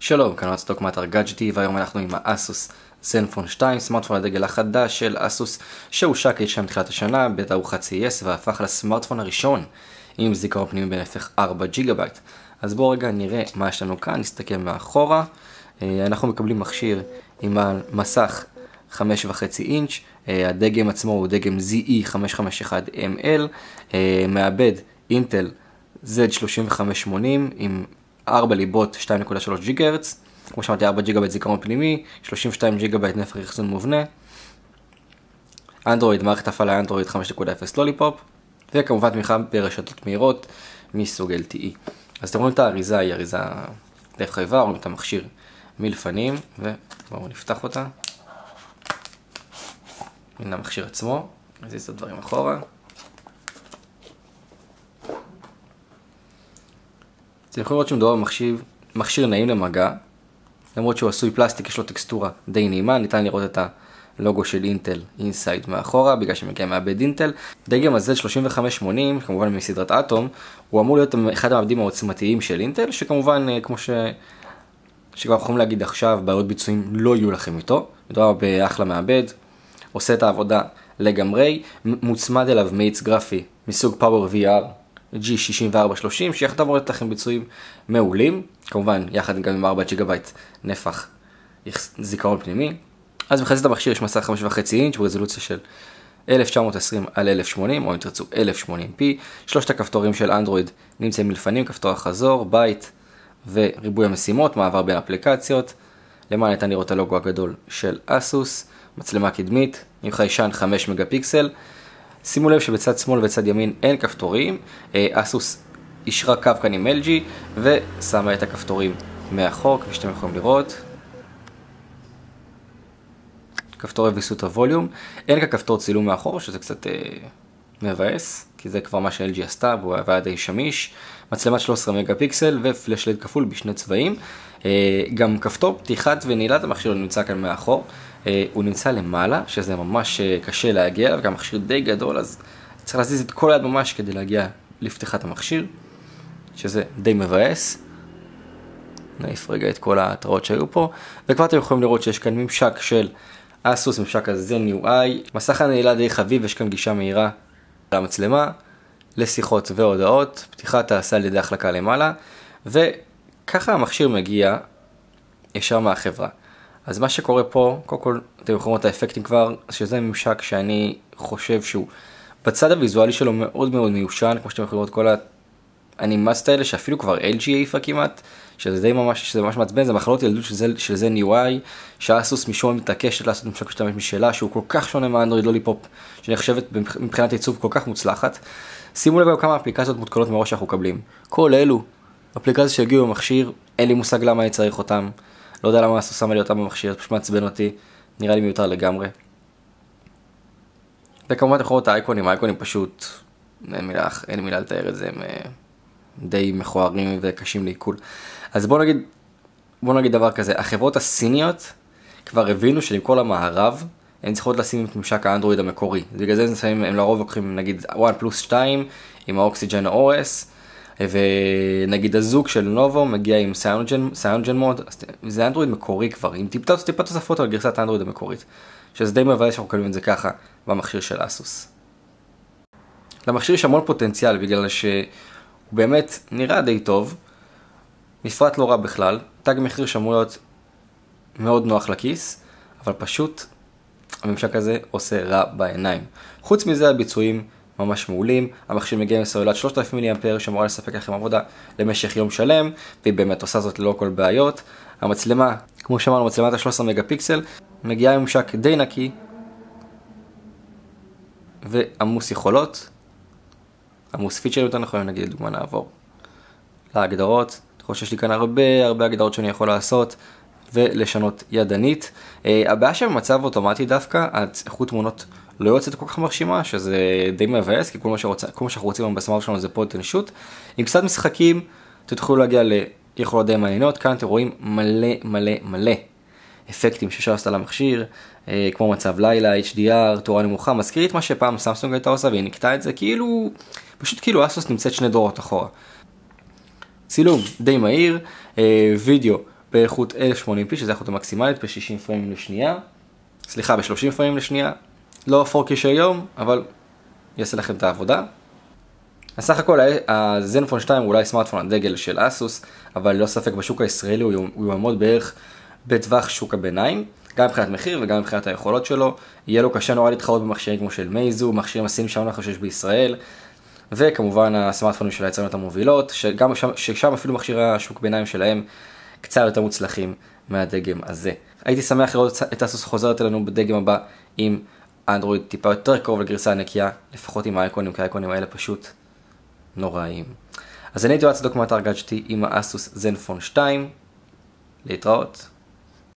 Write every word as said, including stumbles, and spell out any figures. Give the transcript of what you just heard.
שלום, כאן רצתוק מאתר גאדג'טי, והיום אנחנו עם האסוס זנפון שתיים, סמארטפון הדגל החדש של אסוס שהושק אי שם תחילת השנה בתערוכת סי אס והפך לסמארטפון הראשון עם זיכרון פנימי בנפח ארבע ג'יגה בייט. אז בואו רגע נראה מה יש לנו כאן, נסתכל מאחורה. אנחנו מקבלים מכשיר עם מסך חמש וחצי אינץ', הדגם עצמו הוא דגם זד אי חמש חמש אחת אם אל, מעבד אינטל זד שלושים וחמש שמונים עם ארבע ליבות שתיים נקודה שלוש ג'יגה הרץ, כמו שאמרתי ארבע ג'יגה בייט זיכרון פנימי, שלושים ושתיים ג'יגה בייט נפח אחסון מובנה, אנדרואיד, מערכת הפעלה אנדרואיד חמש נקודה אפס לוליפופ, וכמובן תמיכה ברשתות מהירות מסוג אל טי אי. אז אתם רואים את האריזה, היא אריזה די חייבה, רואים את המכשיר מלפנים, ובואו נפתח אותה. הנה המכשיר עצמו, נזיז את הדברים אחורה. אתם יכולים לראות שמדובר במכשיר, מכשיר נעים למגע, למרות שהוא עשוי פלסטיק, יש לו טקסטורה די נעימה, ניתן לראות את הלוגו של אינטל אינסייד מאחורה, בגלל שמגיע מעבד אינטל. דגם הזד שלושים וחמש שמונים, כמובן מסדרת אטום, הוא אמור להיות אחד המעבדים העוצמתיים של אינטל, שכמובן, כמו ש... שכבר יכולים להגיד עכשיו, בעיות ביצועים לא יהיו לכם איתו. מדובר באחלה מעבד, עושה את העבודה לגמרי, מוצמד אליו מאיץ גרפי מסוג פאוור וי אר ג'י שישים וארבע שלושים, שיחד עבורת לכם ביצועים מעולים, כמובן יחד גם עם ארבע ג'יגה בייט נפח זיכרון פנימי. אז בחזית המכשיר יש מסך חמש וחצי אינץ' ברזולוציה של אלף תשע מאות עשרים על אלף שמונים, או אם תרצו אלף שמונים פי. שלושת הכפתורים של אנדרואיד נמצאים מלפנים, כפתור החזור, בייט וריבוי המשימות, מעבר בין אפליקציות. למעלה ניתן לראות הלוגו הגדול של אסוס, מצלמה קדמית עם חיישן חמש מגה פיקסל. שימו לב שבצד שמאל ובצד ימין אין כפתורים, אסוס אישרה קו כאן עם אל ג'י ושמה את הכפתורים מאחור, כפי שאתם יכולים לראות. כפתורי ויסות הווליום, אין ככפתור צילום מאחור, שזה קצת אה, מבאס, כי זה כבר מה ש-אל ג'י עשתה והוא היה די שמיש. מצלמת שלושה עשר מגה פיקסל ופלאשלייט כפול בשני צבעים. אה, גם כפתור פתיחת ונעילת המכשיר נמצא כאן מאחור. אה, הוא נמצא למעלה, שזה ממש קשה להגיע, וגם מכשיר די גדול, אז צריך להזיז את כל היד ממש כדי להגיע לפתיחת המכשיר, שזה די מבאס. נעיף רגע את כל ההתראות שהיו פה, וכבר אתם יכולים לראות שיש כאן ממשק של אסוס, ממשק הזן יו איי, מסך הנעילה די חביב, יש כאן גישה מהירה למצלמה, לשיחות והודעות, פתיחת תעשה על ידי החלקה למעלה, וככה המכשיר מגיע ישר מהחברה. אז מה שקורה פה, קודם כל אתם יכולים לראות את האפקטים כבר, שזה ממשק שאני חושב שהוא בצד הוויזואלי שלו מאוד מאוד מיושן, כמו שאתם יכולים לראות כל האנימציות האלה שאפילו כבר אל ג'י העיפה כמעט, שזה די ממש, שזה ממש מעצבן, זה מחלות ילדות של זן יו איי, שאסוס משום מתעקשת לעשות ממשק משתמש משלה, שהוא כל כך שונה מהאנדרואיד לוליפופ, שנחשבת מבחינת עיצוב כל כך מוצלחת. שימו לב כמה אפליקציות מותקנות מראש שאנחנו מקבלים. כל אלו, אפליקציות שהגיעו במכשיר, אין לי מושג למה אני צריך אותם. לא יודע למה אסוס שמה לי אותם במכשיר, פשוט מעצבן אותי, נראה לי מיותר לגמרי. וכמובן אתם יכולים את האייקונים, האייקונים פשוט, אין מילה, אין מילה לתאר את זה, הם די מכוערים וקשים לעיכול. אז בואו נגיד, בואו נגיד דבר כזה, החברות הסיניות כבר הבינו שלכל המערב, הן צריכות לשים את ממשק האנדרואיד המקורי. בגלל זה הם, הם לרוב לוקחים נגיד וואן פלוס שתיים עם האוקסיג'ן או אס, ונגיד הזוג של נובו מגיע עם סיינוג'ן מוד, זה אנדרואיד מקורי כבר, עם טיפה, טיפה תוספות על גרסת האנדרואיד המקורית, שזה די מבאס שאנחנו קוראים את זה ככה במכשיר של אסוס. למכשיר יש המון פוטנציאל בגלל שהוא באמת נראה די טוב, מפרט לא רע בכלל, תג מחיר שאמור להיות מאוד נוח לכיס, אבל פשוט הממשק הזה עושה רע בעיניים. חוץ מזה הביצועים ממש מעולים, המכשיר מגיע עם סוללת שלושת אלפים מילי אמפר שאמורה לספק לכם עבודה למשך יום שלם, והיא באמת עושה זאת ללא כל בעיות. המצלמה, כמו שאמרנו, מצלמת ה-שלושה עשר מגה פיקסל, מגיעה עם ממשק די נקי ועמוס יכולות. עמוס פיצ'ר יותר נכון, נגיד לדוגמה נעבור להגדרות. אני חושב שיש לי כאן הרבה הרבה הגדרות שאני יכול לעשות ולשנות ידנית. הבעיה שבמצב אוטומטי דווקא, איכות תמונות לא יוצאת כל כך מרשימה, שזה די מבאס, כי כל מה, שרוצה, כל מה שאנחנו רוצים בסמארט שלנו זה פוינט אנד שוט. עם קצת משחקים, אתם תוכלו להגיע ליכולות די מעניינות. כאן אתם רואים מלא מלא מלא אפקטים שאפשר לעשות על המכשיר, כמו מצב לילה, אייץ' די אר, תאורה נמוכה, מזכיר את מה שפעם סמסונג הייתה עושה, והיא נקטה את זה כאילו, פשוט כאילו אסוס נמצאת שני דורות אחורה. צילום די מהיר, וידאו באיכות אלף ושמונים פי, שזה איכות המקסימלית, ב-שישים פריימים לשנייה. סליחה, ב-שלושים פריימים לשנייה. לא פור קיי של היום, אבל יעשה לכם את העבודה. הסך הכל, הזנפון שתיים הוא אולי סמארטפון הדגל של אסוס, אבל לא ספק בשוק הישראלי הוא יעמוד בערך בטווח שוק הביניים, גם מבחינת מחיר וגם מבחינת היכולות שלו. יהיה לו קשה נורא להתחרות במכשירים כמו של מייזו, מכשירים הסינים שם אנחנו שיש בישראל, וכמובן הסמארטפונים של היצרניות המובילות, שגם שם, ששם אפילו מכשירי השוק ביניים שלהם קצת יותר מוצלחים מהדגם הזה. הייתי שמח לראות את אסוס חוזרת אלינו בדגם הבא עם אנדרואיד טיפה יותר קרוב לגרסה הנקייה, לפחות עם האייקונים, כי האייקונים האלה פשוט נוראים. אז אני הייתי יועץ דוק מאתר גאדג'טי עם האסוס זנפון שתיים, להתראות.